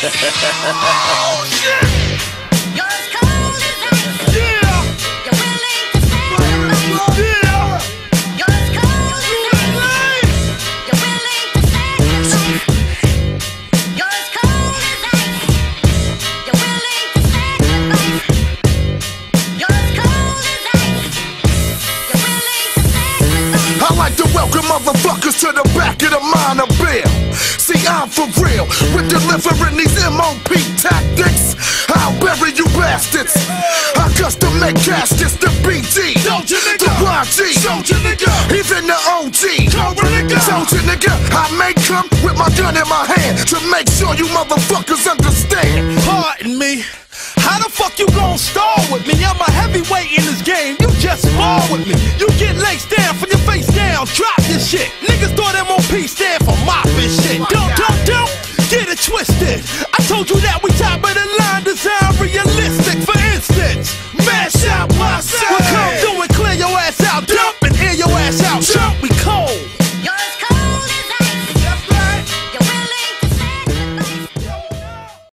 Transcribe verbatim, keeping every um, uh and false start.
Oh, shit! You're as cold as ice. Yeah! You're willing to sacrifice. Yeah! You're as cold as ice. You're willing to sacrifice. You're as cold as ice. You're willing to sacrifice. You're as cold as ice. You're willing to sacrifice. I like to welcome motherfuckers to the back of the minor bill. See, I'm for real with delivering these M O P tactics. I'll bury you bastards. I custom make caskets, the B G, Soldier nigga, the Y G, Soldier nigga, even the O G, Cobra nigga, Soldier nigga. I may come with my gun in my hand to make sure you motherfuckers understand. Pardon me. How the fuck you gon' stall with me? I'm a heavyweight in this game, you just spar with me. You get laced down from your face down, drop your shit. Niggas thought M O P stand for mopping shit. Don't, don't, don't get it twisted. I told you that we top of the line, design realistic. For instance, mash out my sound.